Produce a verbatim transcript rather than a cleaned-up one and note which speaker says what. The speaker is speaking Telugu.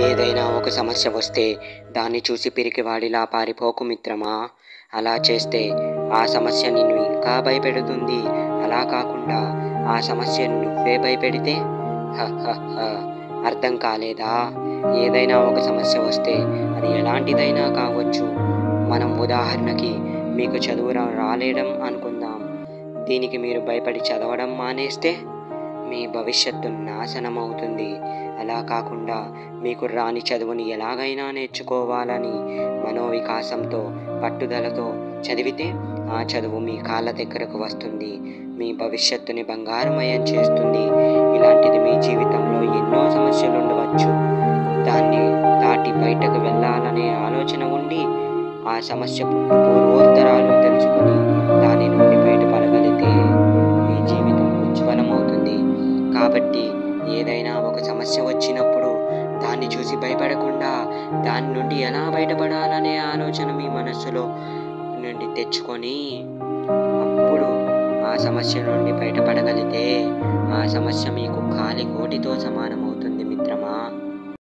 Speaker 1: ఏదైనా ఒక సమస్య వస్తే దాన్ని చూసి పిరికివాడిలా పారిపోకు మిత్రమా. అలా చేస్తే ఆ సమస్య నిన్ను ఇంకా భయపెడుతుంది. అలా కాకుండా ఆ సమస్యను నువ్వే భయపెడితే హ హ హ అర్థం కాలేదా? ఏదైనా ఒక సమస్య వస్తే అది ఎలాంటిదైనా కావచ్చు. మనం ఉదాహరణకి మీకు చదువు రా- రాలేడం అనుకుందాం. దీనికి మీరు భయపడి చదవడం మానేస్తే మీ భవిష్యత్తు నాశనం అవుతుంది. అలా కాకుండా మీకు రాని చదువుని ఎలాగైనా నేర్చుకోవాలని మనోవికాసంతో పట్టుదలతో చదివితే ఆ చదువు మీ కాళ్ళ దగ్గరకు వస్తుంది. మీ భవిష్యత్తుని బంగారుమయం చేస్తుంది. ఇలాంటిది మీ జీవితంలో ఎన్నో సమస్యలు ఉండవచ్చు. దాన్ని దాటి బయటకు వెళ్ళాలనే ఆలోచన ఉండి ఆ సమస్య పుట్టు పూర్వోత్తరాలు తెలుసుకొని దాని నుండి బయటపడగలిగితే మీ జీవితం ఉజ్వలమవుతుంది. కాబట్టి ఏదైనా ఒక సమస్య వచ్చినప్పుడు దాన్ని చూసి భయపడకుండా దాని నుండి ఎలా బయటపడాలనే ఆలోచన మీ మనస్సులో నుండి తెచ్చుకొని అప్పుడు ఆ సమస్య నుండి బయటపడగలిగితే ఆ సమస్య మీకు కాలి గోటితో సమానమవుతుంది మిత్రమా.